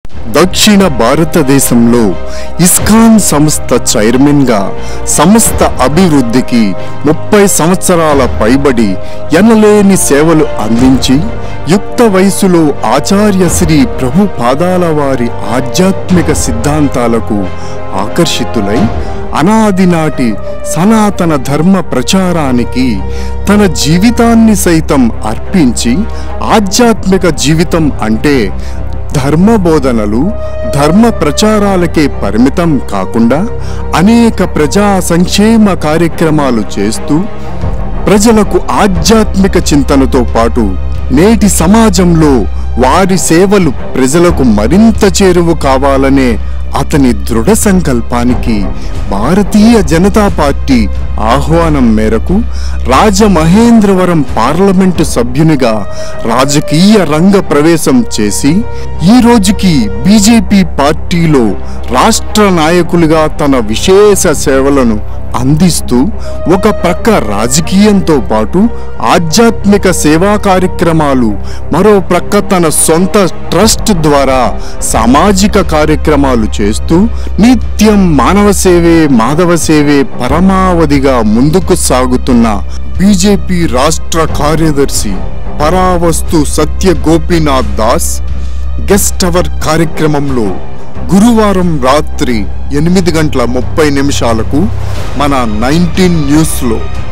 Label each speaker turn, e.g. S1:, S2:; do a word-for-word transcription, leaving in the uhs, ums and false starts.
S1: దక్షిణ భారతదేశంలో ఇస్కాన్ సంస్థ చైర్మన్గా సంస్థ అభివృద్ధికి ముప్పై సంవత్సరాల పైబడి ఎనలేని సేవలు అందించి యుక్త వయసులో ఆచార్య శ్రీ ప్రభు పాదాల వారి ఆధ్యాత్మిక సిద్ధాంతాలకు ఆకర్షితులై అనాది నాటి సనాతన ధర్మ ప్రచారానికి తన జీవితాన్ని సైతం అర్పించి ఆధ్యాత్మిక జీవితం అంటే ధర్మ బోధనలు ధర్మ ప్రచారాలకే పరిమితం కాకుండా అనేక ప్రజా సంక్షేమ కార్యక్రమాలు చేస్తూ ప్రజలకు ఆధ్యాత్మిక చింతనతో పాటు నేటి సమాజంలో వారి సేవలు ప్రజలకు మరింత చేరువ కావాలనే అతని దృఢ సంకల్పానికి భారతీయ జనతా పార్టీ ఆహ్వానం మేరకు రాజమహేంద్రవరం పార్లమెంటు సభ్యునిగా రాజకీయ రంగ ప్రవేశం చేసి ఈ రోజుకి బీజేపీ పార్టీలో రాష్ట్ర నాయకులుగా తన విశేష సేవలను అందిస్తూ ఒక ప్రక్క రాజకీయంతో పాటు ఆధ్యాత్మిక సేవా కార్యక్రమాలు మరో ప్రక్క తన సొంత ట్రస్ట్ ద్వారా సామాజిక కార్యక్రమాలు చేస్తూ నిత్యం మానవ సేవే మాధవ సేవే పరమావధిగా ముందుకు సాగుతున్న బీజేపీ రాష్ట్ర కార్యదర్శి పరావస్తు సత్య గోపీనాథ్ దాస్ గెస్ట్ అవర్ కార్యక్రమంలో గురువారం రాత్రి ఎనిమిది గంటల ముప్పై నిమిషాలకు మన నైన్టీన్ న్యూస్లో